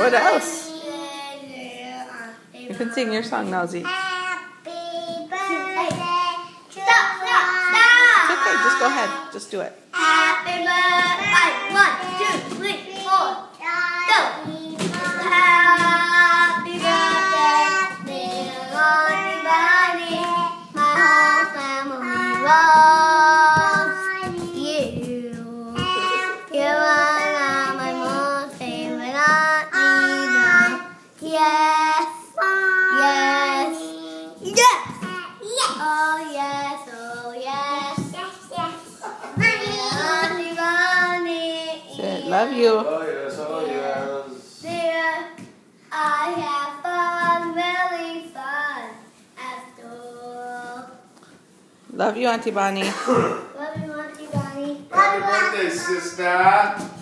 What else? You can sing your song now, Z. Happy birthday. Stop! It's okay, just go ahead. Just do it. Happy birthday. 1, 2, 3, 4. Go. Happy birthday, dear Lonnie Bunny. My whole family loves you. You are my most favorite auntie. Yes. Yes. Yes. Yes. Oh yes. Oh yes. Auntie Bunny. Say, love you. Oh yes, oh yes. Dear, I have fun, really fun after all. Love you, Auntie Bonnie. Love you, Auntie Bonnie. Happy birthday, sister.